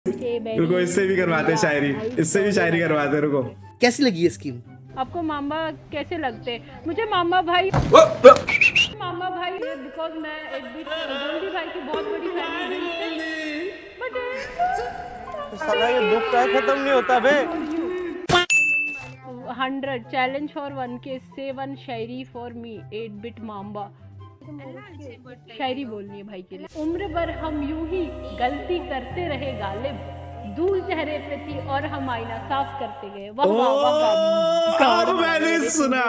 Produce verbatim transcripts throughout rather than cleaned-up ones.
रुको इससे भी करवाते शायरी, इससे भी शायरी करवाते। रुको, कैसी लगी ये स्कीम आपको? मामा कैसे लगते? मुझे मामा भाई मामा भाई बिकॉज मैं एक भी गोल्डी भाई की बहुत बड़ी फैन हूं। साला ये दुख का खत्म नहीं होता बे। हंड्रेड चैलेंज फॉर वन के से one shayari for me at bit मामा। शायरी बोलनी है भाई के लिए। उम्र भर हम यूं ही गलती करते रहे गालिब, धूल चेहरे पे थी और हम आईना साफ करते गए। वाह वाह वाह, मैंने सुना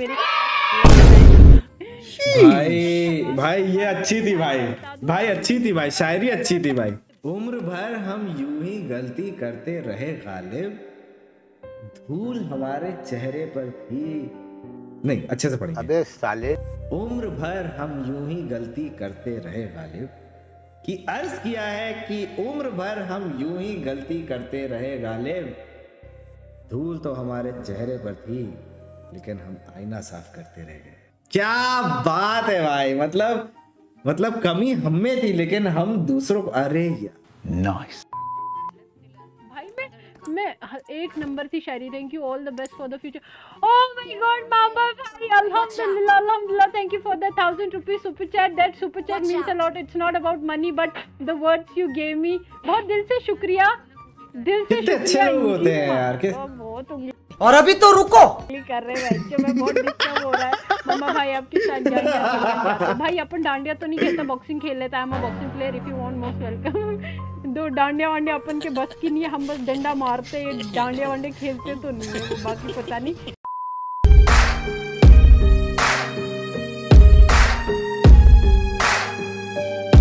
भाई। भाई ये अच्छी थी भाई, भाई अच्छी थी भाई, शायरी अच्छी थी भाई। उम्र भर हम यूं ही गलती करते रहे गालिब, धूल हमारे चेहरे पर थी। नहीं, अच्छे से पढ़िए। अबे साले, उम्र भर हम यूं ही गलती करते रहे गालिब, कि अर्ज किया है कि उम्र भर हम यूं ही गलती करते रहे गालिब, धूल तो हमारे चेहरे पर थी लेकिन हम आईना साफ करते रह गए। क्या बात है भाई, मतलब मतलब कमी हम में थी लेकिन हम दूसरों को, अरे यार नाइस भाई। मैं मैं एक नंबर थी शायरी। Thank you, all the best for the future. Oh my god मामा भाई, अल्हम्दुलिल्लाह अल्हम्दुलिल्लाह। Thank you for the thousand rupees super chat. That super chat means a lot. It's not about money but the words you gave me. बहुत दिल से शुक्रिया, दिल से शुक्रिया। अच्छे लोग होते हैं यार। किस बहुत उंगली और अभी तो रुको कर रहे भाई कि मैं बहुत डिस्टर्ब हो रहा है। मम्मा भाई आपके साथ जाएंगे भाई। अपन डांडिया तो नहीं खेलता, बॉक्सिंग खेल लेता है। मैं boxing player, if you want most welcome. दो डांडिया वांडिया अपन के बस की नहीं है, हम बस डंडा मारते, डांडिया वांडे खेलते तो नहीं है, वो बाकी पता नहीं।